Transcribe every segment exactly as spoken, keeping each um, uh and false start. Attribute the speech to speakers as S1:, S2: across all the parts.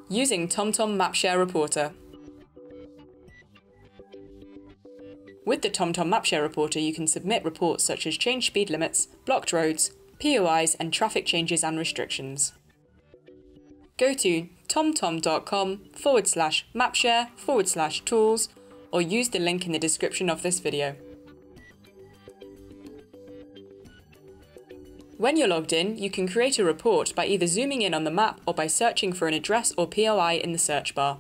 S1: Using TomTom MapShare Reporter. With the TomTom MapShare Reporter, you can submit reports such as change speed limits, blocked roads, P O Is and traffic changes and restrictions. Go to tomtom.com forward slash mapshare forward slash tools or use the link in the description of this video. When you're logged in, you can create a report by either zooming in on the map or by searching for an address or P O I in the search bar.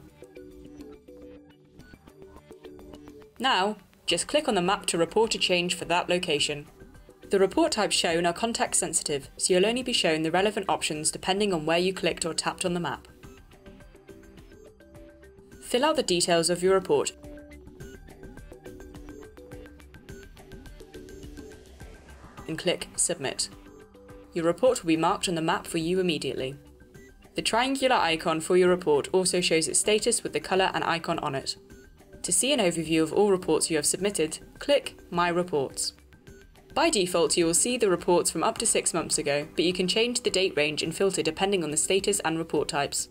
S1: Now, just click on the map to report a change for that location. The report types shown are context sensitive, so you'll only be shown the relevant options depending on where you clicked or tapped on the map. Fill out the details of your report and click Submit. Your report will be marked on the map for you immediately. The triangular icon for your report also shows its status with the colour and icon on it. To see an overview of all reports you have submitted, click My Reports. By default, you will see the reports from up to six months ago, but you can change the date range and filter depending on the status and report types.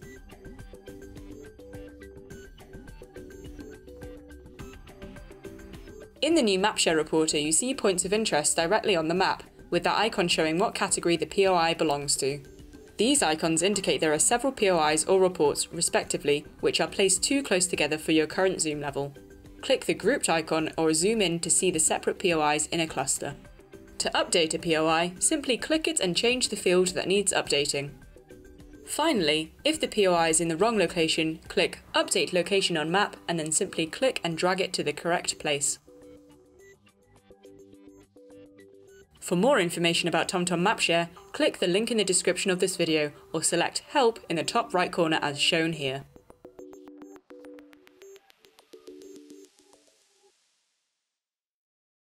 S1: In the new MapShare Reporter, you see points of interest directly on the map, with that icon showing what category the P O I belongs to. These icons indicate there are several P O Is or reports, respectively, which are placed too close together for your current zoom level. Click the grouped icon or zoom in to see the separate P O Is in a cluster. To update a P O I, simply click it and change the field that needs updating. Finally, if the P O I is in the wrong location, click Update Location on Map and then simply click and drag it to the correct place. For more information about TomTom MapShare, click the link in the description of this video or select Help in the top right corner as shown here.